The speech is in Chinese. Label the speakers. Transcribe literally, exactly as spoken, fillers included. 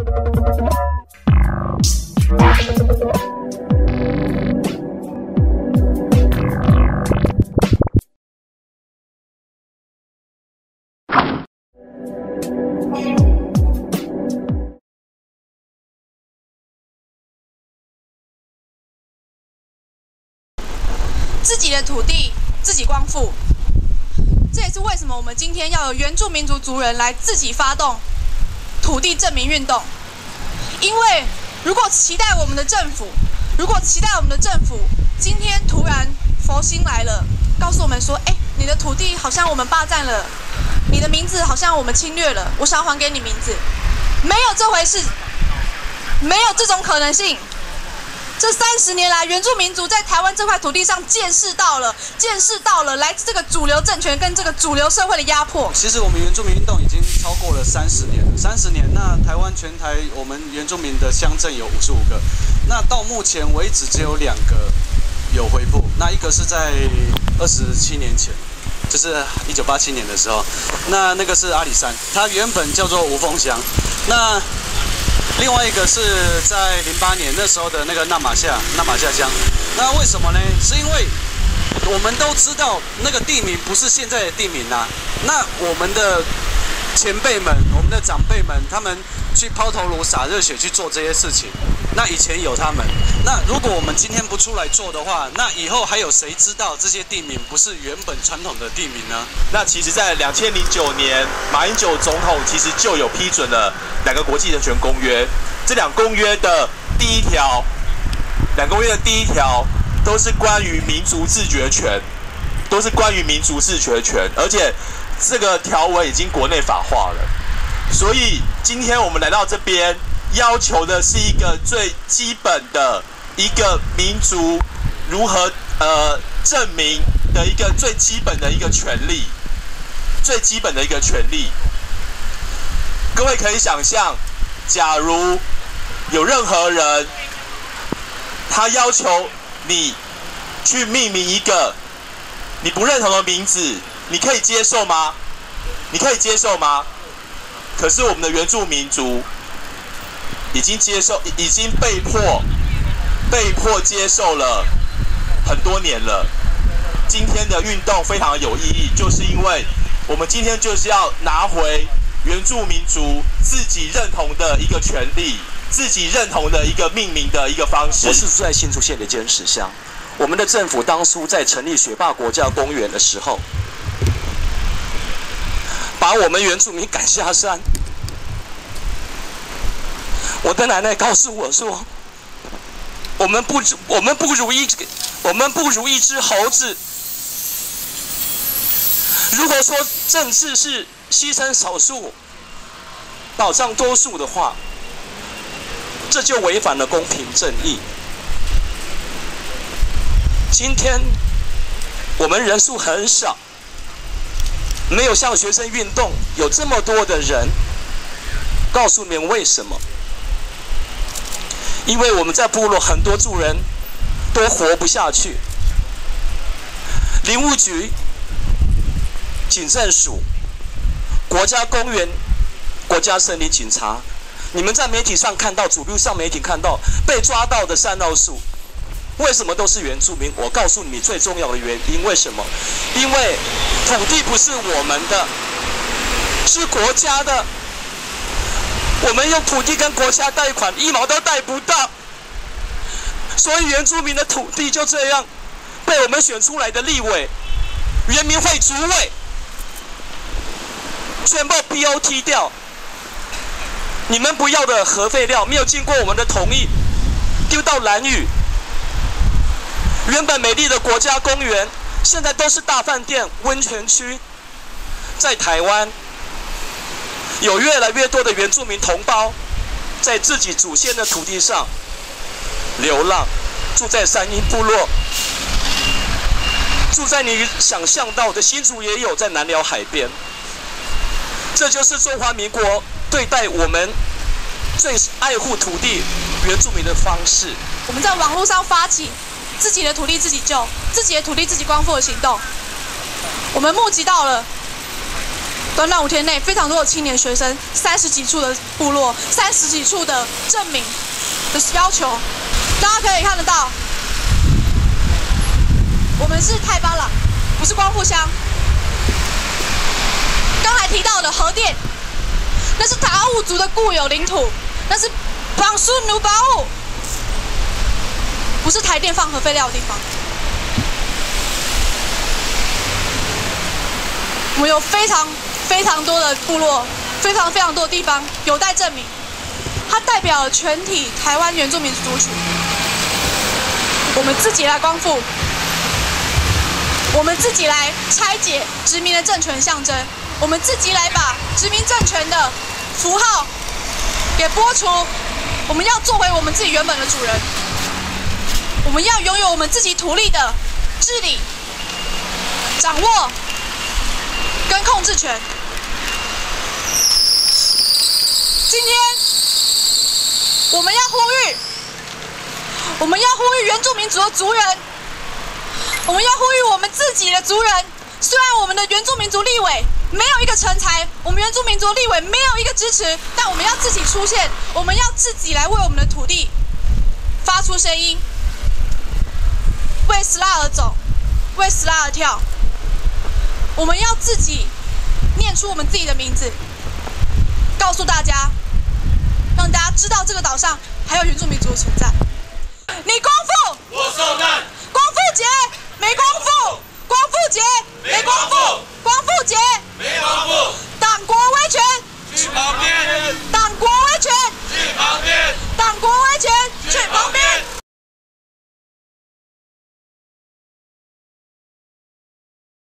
Speaker 1: 自己的土地自己光复，这也是为什么我们今天要有原住民族族人来自己发动土地证明运动。因为如果期待我们的政府，如果期待我们的政府今天突然佛心来了，告诉我们说，哎，你的土地好像我们霸占了，你的名字好像我们侵略了，我想要还给你名字，没有这回事，没有这种可能性。这三十年来，原住民族在台湾这块土地上见识到了，见识到了来自这个主流政权跟这个主流社会的压迫。
Speaker 2: 其实我们原住民运动已经超过了三十年，三十年。那台湾全台我们原住民的乡镇有五十五个，那到目前为止只有两个有恢复。那一个是在二十七年前，就是一九八七年的时候，那那个是阿里山，它原本叫做无风乡。那另外一个是在零八年那时候的那个纳马夏纳马夏乡，那为什么呢？是因为我们都知道那个地名不是现在的地名啊。那我们的前辈们、我们的长辈们，他们去抛头颅、洒热血去做这些事情。那以前有他们，那如果我们今天不出来做的话，那以后还有谁知道这些地名不是原本传统的地名呢？
Speaker 3: 那其实，在两千零九年，马英九总统其实就有批准了两个国际人权公约。这两公约的第一条，两公约的第一条都是关于民族自决权，都是关于民族自决权，而且这个条文已经国内法化了。所以今天我们来到这边，要求的是一个最基本的一个民族如何呃证明的一个最基本的一个权利，最基本的一个权利。各位可以想象，假如有任何人他要求你去命名一个你不认同的名字，你可以接受吗？你可以接受吗？可是我们的原住民族已经接受，已经被迫被迫接受了很多年了。今天的运动非常有意义，就是因为我们今天就是要拿回原住民族自己认同的一个权利，自己认同的一个命名的一个方式。
Speaker 4: 我是住在新竹县的尖石乡，我们的政府当初在成立雪霸国家公园的时候，把我们原住民赶下山。我的奶奶告诉我说，我们不我们不如一我们不如一只猴子。如果说政治是牺牲少数，保障多数的话，这就违反了公平正义。今天我们人数很少，没有像学生运动有这么多的人。告诉你们为什么？因为我们在部落很多族人都活不下去。林务局、警政署、国家公园、国家森林警察，你们在媒体上看到，主流上媒体看到被抓到的山老鼠，为什么都是原住民？我告诉你最重要的原因，为什么？因为土地不是我们的，是国家的。我们用土地跟国家贷款，一毛都贷不到，所以原住民的土地就这样被我们选出来的立委、原民会主委全部 B O T 掉。你们不要的核废料没有经过我们的同意，丢到兰屿。原本美丽的国家公园，现在都是大饭店、温泉区。在台湾，有越来越多的原住民同胞在自己祖先的土地上流浪，住在山阴部落，住在你想象到的新竹也有，在南寮海边。这就是中华民国对待我们最爱护土地原住民的方式。
Speaker 1: 我们在网络上发起自己的土地自己救、自己的土地自己光复的行动，我们募集到了短短五天内，非常多的青年学生，三十几处的部落，三十几处的证明的要求，大家可以看得到，我们是太巴朗，不是光复乡。刚才提到的核电，那是达悟族的固有领土，那是邦苏努巴务，不是台电放核废料的地方。我们有非常非常多的部落，非常非常多的地方有待证明。它代表了全体台湾原住民族群。我们自己来光复，我们自己来拆解殖民的政权象征，我们自己来把殖民政权的符号给剥除。我们要做回我们自己原本的主人，我们要拥有我们自己土地的治理、掌握跟控制权。今天我们要呼吁，我们要呼吁原住民族的族人，我们要呼吁我们自己的族人。虽然我们的原住民族立委没有一个成才，我们原住民族立委没有一个支持，但我们要自己出现，我们要自己来为我们的土地发出声音，为斯拉而走，为斯拉而跳。我们要自己念出我们自己的名字，告诉大家，让大家知道这个岛上还有原住民族的存在。你光复，
Speaker 5: 我受难；
Speaker 1: 光复节没光复，光复节没光复。